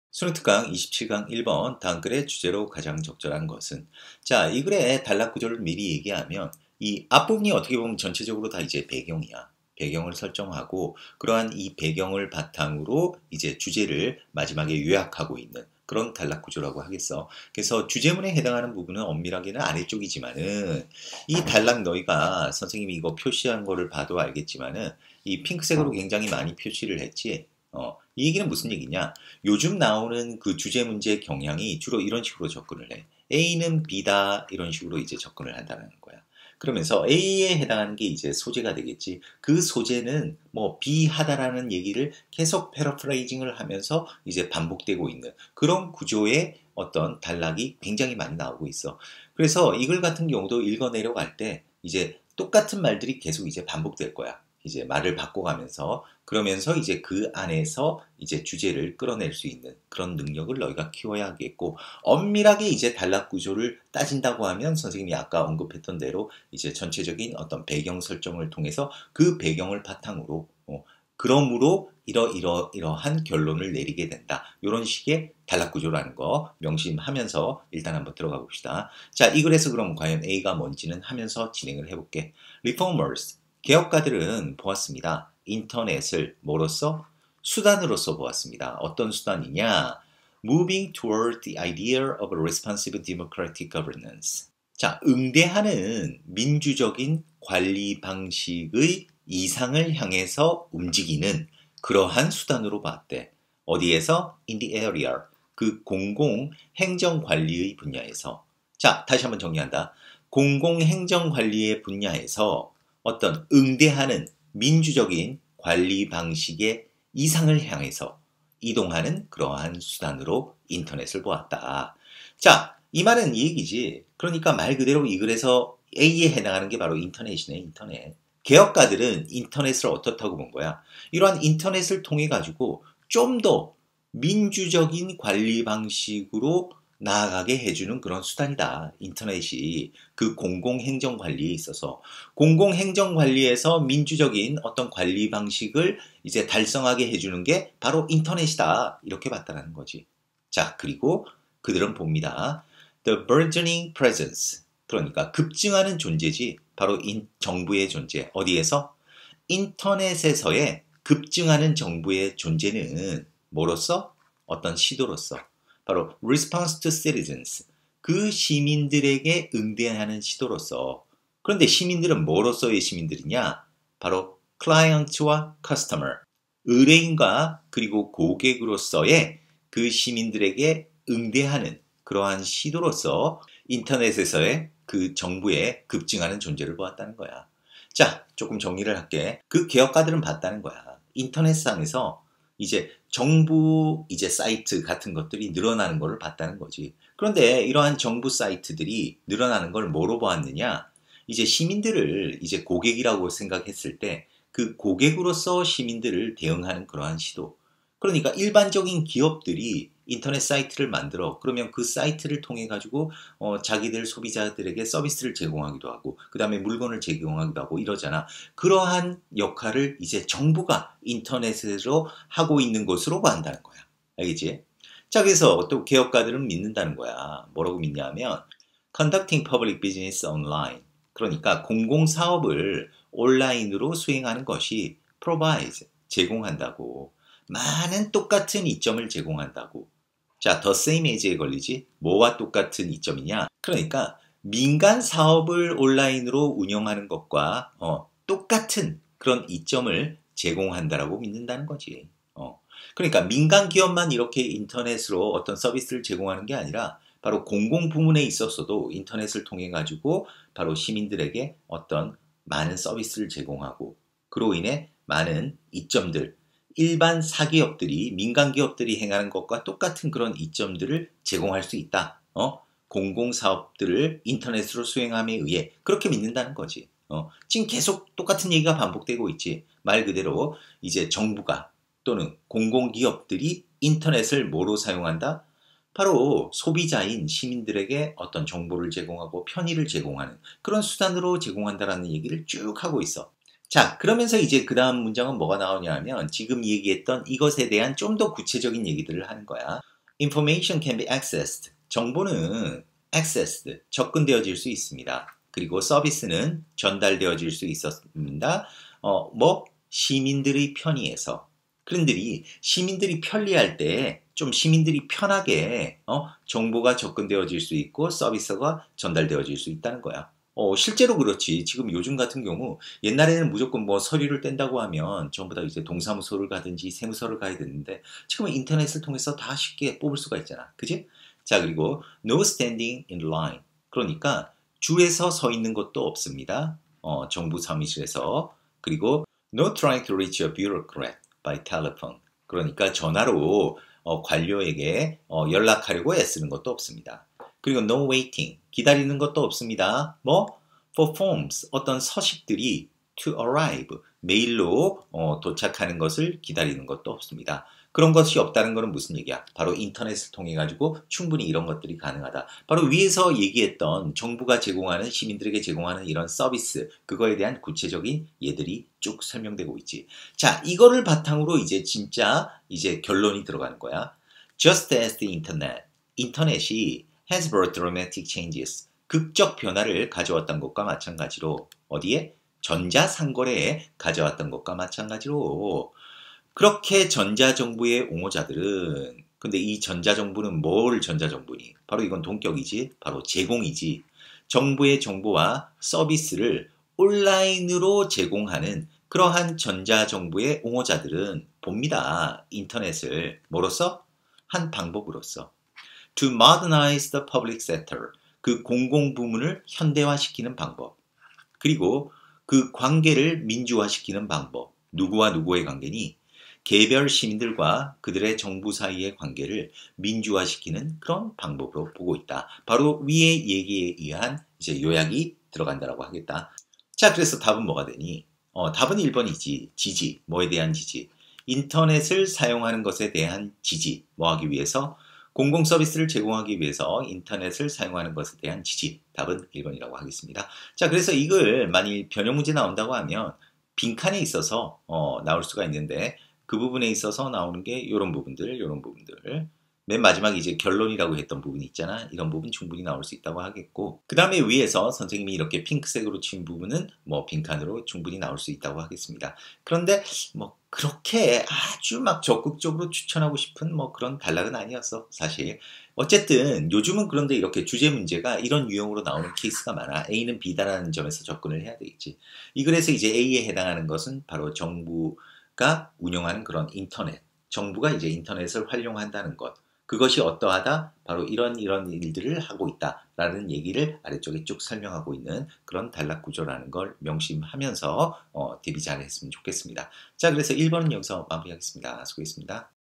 수능특강 27강 1번 다음 글의 주제로 가장 적절한 것은. 자, 이 글의 단락 구조를 미리 얘기하면 이 앞부분이 어떻게 보면 전체적으로 다 이제 배경이야. 배경을 설정하고 그러한 이 배경을 바탕으로 이제 주제를 마지막에 요약하고 있는 그런 단락 구조라고 하겠어. 그래서 주제문에 해당하는 부분은 엄밀하게는 아래쪽이지만은 이 단락 너희가 선생님이 이거 표시한 거를 봐도 알겠지만은 이 핑크색으로 굉장히 많이 표시를 했지. 이 얘기는 무슨 얘기냐? 요즘 나오는 그 주제 문제 경향이 주로 이런 식으로 접근을 해. A는 B다 이런 식으로 이제 접근을 한다는 거야. 그러면서 A에 해당하는 게 이제 소재가 되겠지. 그 소재는 뭐 B하다라는 얘기를 계속 패러프레이징을 하면서 이제 반복되고 있는 그런 구조의 어떤 단락이 굉장히 많이 나오고 있어. 그래서 이 글 같은 경우도 읽어 내려갈 때 이제 똑같은 말들이 계속 이제 반복될 거야. 이제 말을 바꿔가면서 그러면서 이제 그 안에서 이제 주제를 끌어낼 수 있는 그런 능력을 너희가 키워야 하겠고, 엄밀하게 이제 단락 구조를 따진다고 하면 선생님이 아까 언급했던 대로 이제 전체적인 어떤 배경 설정을 통해서 그 배경을 바탕으로 그러므로 이러한 결론을 내리게 된다. 이런 식의 단락 구조라는 거 명심하면서 일단 한번 들어가 봅시다. 자, 이 글에서 그럼 과연 A가 뭔지는 하면서 진행을 해볼게. Reformers, 개혁가들은 보았습니다. 인터넷을 뭐로써? 수단으로서 보았습니다. 어떤 수단이냐? Moving toward the idea of a responsive democratic governance. 자, 응대하는 민주적인 관리 방식의 이상을 향해서 움직이는 그러한 수단으로 봤대. 어디에서? In the area. 그 공공 행정 관리의 분야에서. 자, 다시 한번 정리한다. 공공 행정 관리의 분야에서 어떤 응대하는 민주적인 관리 방식의 이상을 향해서 이동하는 그러한 수단으로 인터넷을 보았다. 자, 이 말은 이 얘기지. 그러니까 말 그대로 이 글에서 A에 해당하는 게 바로 인터넷이네, 인터넷. 개혁가들은 인터넷을 어떻다고 본 거야? 이러한 인터넷을 통해 가지고 좀 더 민주적인 관리 방식으로 나아가게 해주는 그런 수단이다. 인터넷이 그 공공행정관리에 있어서 공공행정관리에서 민주적인 어떤 관리 방식을 이제 달성하게 해주는 게 바로 인터넷이다. 이렇게 봤다는 거지. 자, 그리고 그들은 봅니다. The burgeoning presence. 그러니까 급증하는 존재지. 바로 정부의 존재. 어디에서? 인터넷에서의 급증하는 정부의 존재는 뭐로서? 어떤 시도로서. 바로 response to citizens. 그 시민들에게 응대하는 시도로서. 그런데 시민들은 뭐로서의 시민들이냐? 바로 client와 customer. 의뢰인과 그리고 고객으로서의 그 시민들에게 응대하는 그러한 시도로서 인터넷에서의 그 정부의 급증하는 존재를 보았다는 거야. 자, 조금 정리를 할게. 그 개혁가들은 봤다는 거야. 인터넷상에서 이제 정부 이제 사이트 같은 것들이 늘어나는 것을 봤다는 거지. 그런데 이러한 정부 사이트들이 늘어나는 걸 뭐로 보았느냐? 이제 시민들을 이제 고객이라고 생각했을 때 그 고객으로서 시민들을 대응하는 그러한 시도. 그러니까 일반적인 기업들이 인터넷 사이트를 만들어 그러면 그 사이트를 통해 가지고 자기들 소비자들에게 서비스를 제공하기도 하고 그 다음에 물건을 제공하기도 하고 이러잖아. 그러한 역할을 이제 정부가 인터넷으로 하고 있는 것으로 봐한다는 거야. 알겠지? 자, 그래서 또 개혁가들은 믿는다는 거야. 뭐라고 믿냐면 conducting public business online. 그러니까 공공사업을 온라인으로 수행하는 것이 provides, 제공한다고. 많은 똑같은 이점을 제공한다고. 자, the same as에 걸리지? 뭐와 똑같은 이점이냐? 그러니까 민간 사업을 온라인으로 운영하는 것과 똑같은 그런 이점을 제공한다라고 믿는다는 거지. 그러니까 민간 기업만 이렇게 인터넷으로 어떤 서비스를 제공하는 게 아니라 바로 공공 부문에 있어서도 인터넷을 통해 가지고 바로 시민들에게 어떤 많은 서비스를 제공하고 그로 인해 많은 이점들, 일반 사기업들이 민간 기업들이 행하는 것과 똑같은 그런 이점들을 제공할 수 있다. 공공사업들을 인터넷으로 수행함에 의해 그렇게 믿는다는 거지. 지금 계속 똑같은 얘기가 반복되고 있지. 말 그대로 이제 정부가 또는 공공기업들이 인터넷을 뭐로 사용한다? 바로 소비자인 시민들에게 어떤 정보를 제공하고 편의를 제공하는 그런 수단으로 제공한다라는 얘기를 쭉 하고 있어. 자, 그러면서 이제 그 다음 문장은 뭐가 나오냐 하면 지금 얘기했던 이것에 대한 좀 더 구체적인 얘기들을 하는 거야. Information can be accessed. 정보는 accessed, 접근되어질 수 있습니다. 그리고 서비스는 전달되어질 수 있었습니다. 시민들의 편의에서. 그런들이 시민들이 편리할 때 좀 시민들이 편하게 정보가 접근되어질 수 있고 서비스가 전달되어질 수 있다는 거야. 실제로 그렇지. 지금 요즘 같은 경우 옛날에는 무조건 뭐 서류를 뗀다고 하면 전부 다 이제 동사무소를 가든지 세무서를 가야 되는데 지금은 인터넷을 통해서 다 쉽게 뽑을 수가 있잖아. 그지? 자, 그리고 no standing in line. 그러니까 줄에서 서 있는 것도 없습니다. 정부 사무실에서. 그리고 no trying to reach a bureaucrat by telephone. 그러니까 전화로 관료에게 연락하려고 애쓰는 것도 없습니다. 그리고 no waiting, 기다리는 것도 없습니다. for forms, 어떤 서식들이 to arrive, 메일로 도착하는 것을 기다리는 것도 없습니다. 그런 것이 없다는 것은 무슨 얘기야? 바로 인터넷을 통해 가지고 충분히 이런 것들이 가능하다. 바로 위에서 얘기했던 정부가 제공하는 시민들에게 제공하는 이런 서비스, 그거에 대한 구체적인 예들이 쭉 설명되고 있지. 자, 이거를 바탕으로 이제 진짜 이제 결론이 들어가는 거야. Just as the internet, 인터넷이 has brought dramatic changes. 극적 변화를 가져왔던 것과 마찬가지로 어디에? 전자상거래에 가져왔던 것과 마찬가지로 그렇게 전자정부의 옹호자들은 근데 이 전자정부는 뭘 전자정부니? 바로 이건 동격이지. 바로 제공이지. 정부의 정보와 서비스를 온라인으로 제공하는 그러한 전자정부의 옹호자들은 봅니다. 인터넷을 뭐로써? 한 방법으로서. To modernize the public sector. 그 공공부문을 현대화시키는 방법. 그리고 그 관계를 민주화시키는 방법. 누구와 누구의 관계니? 개별 시민들과 그들의 정부 사이의 관계를 민주화시키는 그런 방법으로 보고 있다. 바로 위의 얘기에 의한 이제 요약이 들어간다라고 하겠다. 자, 그래서 답은 뭐가 되니? 답은 1번이지. 지지. 뭐에 대한 지지? 인터넷을 사용하는 것에 대한 지지. 뭐 하기 위해서? 공공 서비스를 제공하기 위해서 인터넷을 사용하는 것에 대한 지지. 답은 1번이라고 하겠습니다. 자, 그래서 이걸 만일 변형 문제 나온다고 하면 빈칸에 있어서 나올 수가 있는데 그 부분에 있어서 나오는 게 이런 부분들, 이런 부분들. 맨 마지막 이제 결론이라고 했던 부분이 있잖아. 이런 부분 충분히 나올 수 있다고 하겠고 그 다음에 위에서 선생님이 이렇게 핑크색으로 친 부분은 뭐 빈칸으로 충분히 나올 수 있다고 하겠습니다. 그런데 뭐 그렇게 아주 막 적극적으로 추천하고 싶은 뭐 그런 단락은 아니었어 사실. 어쨌든 요즘은 그런데 이렇게 주제 문제가 이런 유형으로 나오는 케이스가 많아. A는 B다라는 점에서 접근을 해야 되겠지. 이 글에서 이제 A에 해당하는 것은 바로 정부가 운영하는 그런 인터넷. 정부가 이제 인터넷을 활용한다는 것. 그것이 어떠하다? 바로 이런 일들을 하고 있다라는 얘기를 아래쪽에 쭉 설명하고 있는 그런 단락 구조라는 걸 명심하면서 대비 잘 했으면 좋겠습니다. 자, 그래서 1번은 여기서 마무리하겠습니다. 수고했습니다.